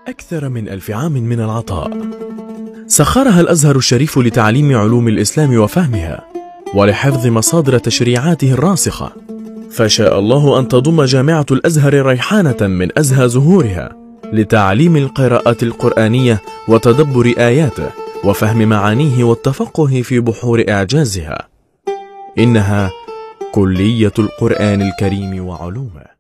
أكثر من 1000 عام من العطاء سخرها الأزهر الشريف لتعليم علوم الإسلام وفهمها ولحفظ مصادر تشريعاته الراسخة، فشاء الله أن تضم جامعة الأزهر ريحانة من أزهى زهورها لتعليم القراءات القرآنية وتدبر آياته وفهم معانيه والتفقه في بحور إعجازها. إنها كلية القرآن الكريم وعلومه.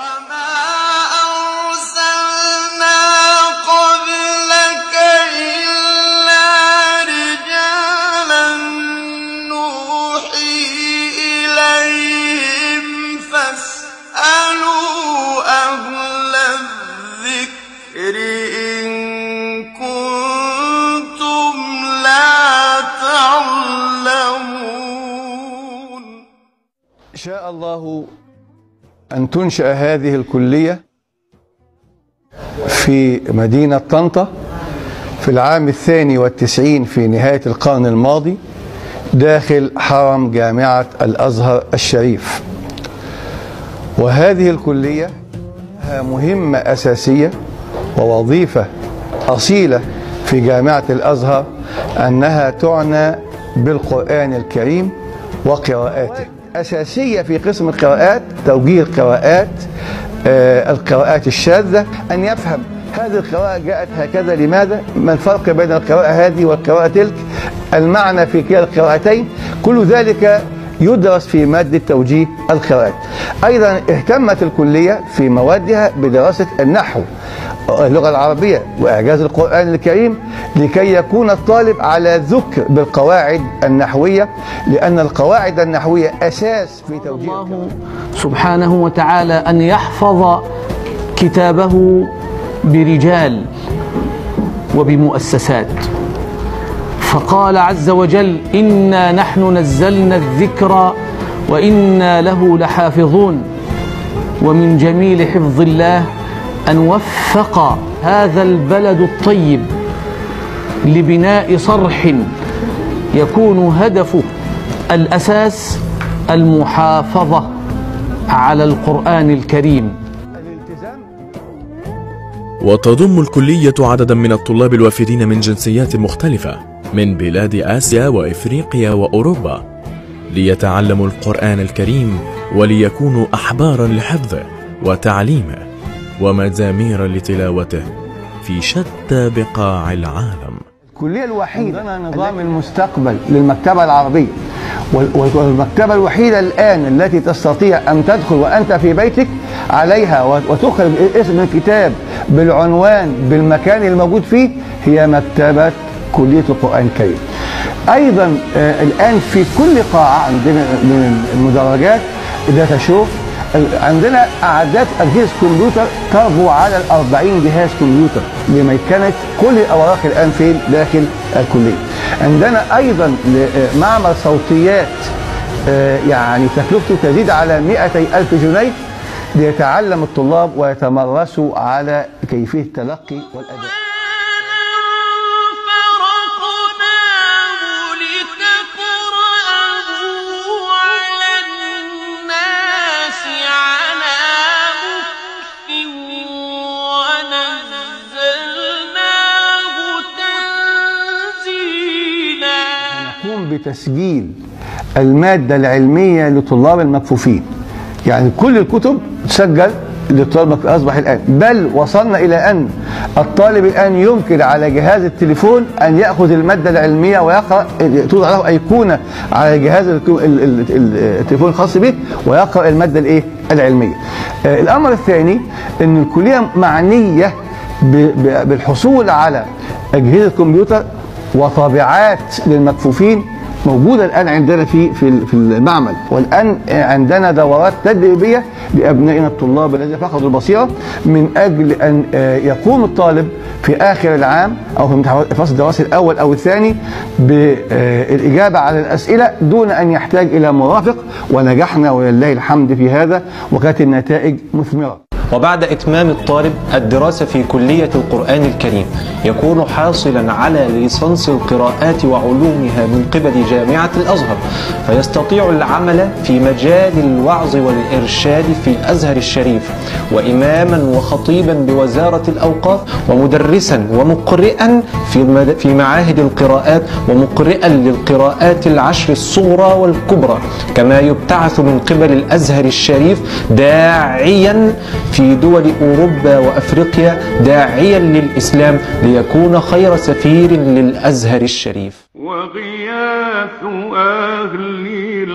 شاء الله أن تنشأ هذه الكلية في مدينة طنطا في العام 92 في نهاية القرن الماضي داخل حرم جامعة الأزهر الشريف. وهذه الكلية لها مهمة أساسية ووظيفة أصيلة في جامعة الأزهر، أنها تعنى بالقرآن الكريم وقراءاته. أساسية في قسم القراءات توجيه القراءات، القراءات الشاذة، أن يفهم هذه القراءة جاءت هكذا لماذا، ما الفرق بين القراءة هذه والقراءة تلك، المعنى في كلا القراءتين، كل ذلك يدرس في مادة توجيه القراءات. أيضا اهتمت الكلية في موادها بدراسة النحو، اللغة العربية وإعجاز القرآن الكريم، لكي يكون الطالب على ذكر بالقواعد النحوية، لأن القواعد النحوية أساس في توجيه الله سبحانه وتعالى أن يحفظ كتابه برجال وبمؤسسات، فقال عز وجل: إنا نحن نزلنا الذكر وإنا له لحافظون. ومن جميل حفظ الله أن وفق هذا البلد الطيب لبناء صرح يكون هدفه الأساس المحافظة على القرآن الكريم. وتضم الكلية عددا من الطلاب الوافدين من جنسيات مختلفة من بلاد آسيا وإفريقيا وأوروبا ليتعلموا القرآن الكريم وليكونوا أحبارا لحفظه وتعليمه ومزامير لتلاوته في شتى بقاع العالم. الكلية الوحيدة عندنا نظام المستقبل للمكتبة العربية، والمكتبة الوحيدة الآن التي تستطيع أن تدخل وأنت في بيتك عليها وتخرج اسم الكتاب بالعنوان بالمكان الموجود فيه هي مكتبة كلية القرآن الكريم. أيضا الآن في كل قاعة عندنا من المدرجات داتا شو، عندنا أعداد أجهزة كمبيوتر تربو على 40 جهاز كمبيوتر لميكنة كل الأوراق الآن فين داخل الكلية. عندنا أيضا معمل صوتيات يعني تكلفته تزيد على 200,000 جنيه ليتعلم الطلاب ويتمرسوا على كيفية التلقي والأداء. بتسجيل المادة العلمية لطلاب المكفوفين، يعني كل الكتب تسجل للطلاب أصبح الآن، بل وصلنا إلى أن الطالب الآن يمكن على جهاز التليفون أن يأخذ المادة العلمية ويقرأ، توضع له أيقونة على جهاز التليفون الخاص به ويقرأ المادة العلمية. الأمر الثاني أن الكلية معنية بالحصول على أجهزة كمبيوتر وطابعات للمكفوفين موجودة الآن عندنا في المعمل، والآن عندنا دورات تدريبية لأبنائنا الطلاب الذين فقدوا البصيرة من أجل أن يقوم الطالب في آخر العام أو في الفصل الدراسي الأول أو الثاني بالإجابة على الأسئلة دون أن يحتاج إلى مرافق، ونجحنا ولله الحمد في هذا وكانت النتائج مثمرة. وبعد إتمام الطالب الدراسة في كلية القرآن الكريم يكون حاصلا على ليسانس القراءات وعلومها من قبل جامعة الأزهر، فيستطيع العمل في مجال الوعظ والإرشاد في الأزهر الشريف، وإماما وخطيبا بوزارة الأوقاف، ومدرسا ومقرئا في معاهد القراءات، ومقرئا للقراءات العشر الصغرى والكبرى، كما يبتعث من قبل الأزهر الشريف داعيا في دول أوروبا وأفريقيا، داعيا للإسلام ليكون خير سفير للأزهر الشريف. وغياث أهل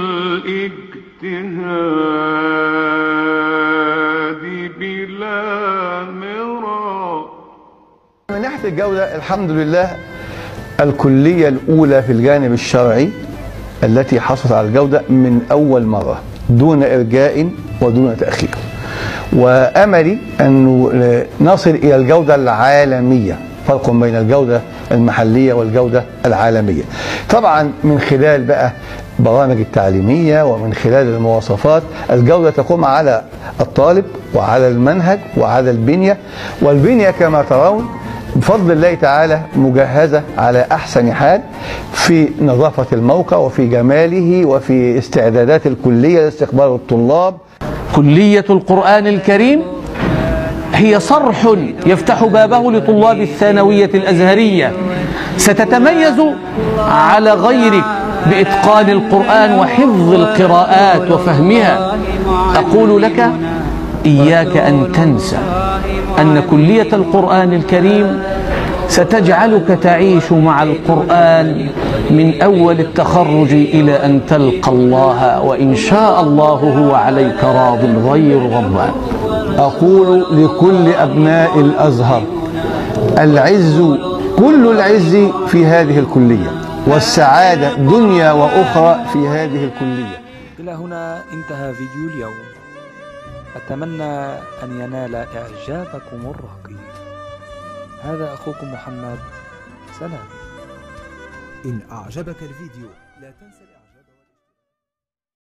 الاجتهاد بلا مرى. من ناحية الجودة الحمد لله الكلية الأولى في الجانب الشرعي التي حصلت على الجودة من أول مرة دون إرجاء ودون تأخير، وأملي أن نصل إلى الجودة العالمية، فرق بين الجودة المحلية والجودة العالمية. طبعا من خلال بقى برامج التعليمية ومن خلال المواصفات، الجودة تقوم على الطالب وعلى المنهج وعلى البنية، والبنية كما ترون بفضل الله تعالى مجهزة على أحسن حال في نظافة الموقع وفي جماله وفي استعدادات الكلية لاستقبال الطلاب. كلية القرآن الكريم هي صرح يفتح بابه لطلاب الثانوية الأزهرية. ستتميز على غيرك بإتقان القرآن وحفظ القراءات وفهمها. أقول لك إياك أن تنسى أن كلية القرآن الكريم ستجعلك تعيش مع القرآن من أول التخرج إلى أن تلقى الله، وإن شاء الله هو عليك راض غير غضبان. أقول لكل أبناء الأزهر العز، كل العز في هذه الكلية، والسعادة دنيا وأخرى في هذه الكلية. إلى هنا انتهى فيديو اليوم، أتمنى أن ينال إعجابكم الرهيب. هذا أخوكم محمد، سلام. إن أعجبك الفيديو لا تنسى